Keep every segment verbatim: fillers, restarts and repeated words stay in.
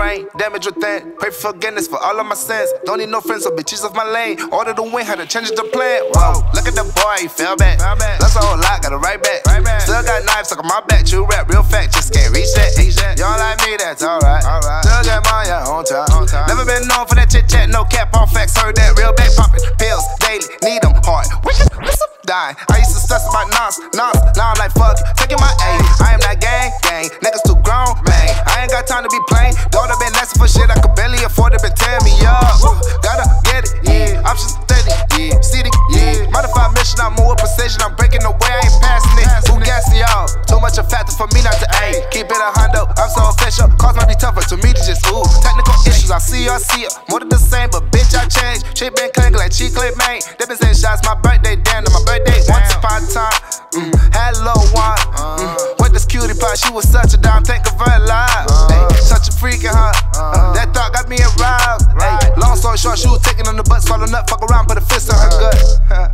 brain, damage within. Pray for forgiveness for all of my sins. Don't need no friends or bitches off my lane. Order to win, had to change the plan. Whoa, look at the boy, he fell back. That's a whole lot, got it right back. Still got knives stuck on my back. True rap, real fact, just can't reach that. You don't like me, that's alright. Still got mine, yeah, on time. Never been known for that chit chat, no cap on facts. Heard that real back popping. Pills daily, need them hard. What's up? Dying. I used to stress about nonce, nonce. Now I'm like, fuck, taking my aim. I am not gang, gang. Niggas too grown, man. I ain't got time to be plain. Daughter been asking for shit I could barely afford it, but tear me up. Gotta get it, yeah. Options steady, yeah. City, yeah. Modified mission, I'm more precision. I'm breaking away, I ain't passing it. Who gassing y'all? Too much a factor for me not to aim. Keep it a hundo, I'm so official. Cause might be tougher to me to just ooh. Technical issues, I see her, see her. More than the same, but bitch, I changed. Shit been clanking like cheek clip, man. They been saying shots, my birthday, damn, to my birthday. Once upon a time, mm, had a little one. Mm, with this cutie pie, she was such a dime, think of her alive. Ay, such a freak in her. Uh, that thought got me aroused. Ay, long story short, she was taking on the butt, swallow nut, fuck around, put a fist on her gut.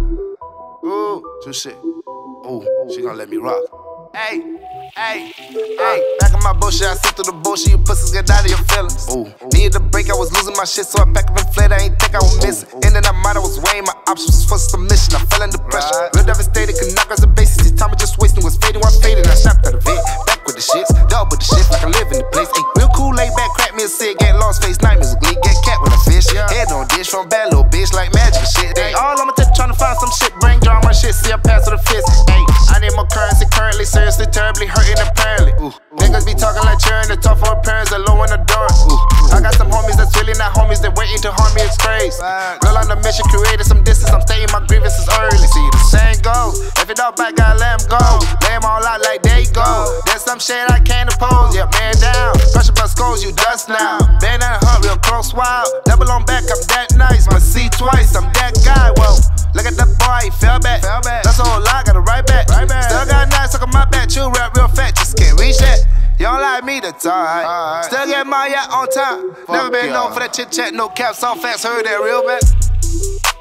Ooh, some shit. Ooh, she gonna let me rock. Hey, hey, hey. Back in my bullshit, I see through the bullshit. You pussies get out of your feelings. Ooh, needed a break, I was losing my shit, so I packed up and fled. I ain't think I was missing. In and out, I was weighing my options for submission. I fell under pressure. Real devastated, could knock us a basis. This time I just wasting, was fading, was fading. I snapped out of it. Back with the shits, dog with the shit, like I live in the place. Ay, real cool, laid back, crack me a cig, get lost face, nightmares, a glee, get cat with a fish. Head on dish from bad little bitch, like magic and shit. They all on my tip, trying to find some shit, brain draw my shit, see I pass with a fist. Ay, I need more currency currently, seriously, terribly hurting apparently. Ooh. Niggas be talking like cheering, the tough for appearance, they low in the door. Ooh. I got some homies that's really not homies, they waiting to harm me, it's crazy. Girl on the mission, created some distance, I'm stating my grievances early. See, the saying goes, if it don't back, gotta let him go. Lay him all out like there you go. There's some shit I can't oppose, yeah, man down. Pressure but skulls, you dust now. Man on the hunt, real close, wild. Double on back, I'm that nice, but see twice, I'm that guy, whoa. Look at that boy, he fell back. That's a whole lot, got it right back. Still got knives stuck on my back, chill rap real fat, just can't reach that. You don't like me, that's alright. Still get mine, yeah, on time. Never been known for that chit chat, no caps, all facts, heard that real back.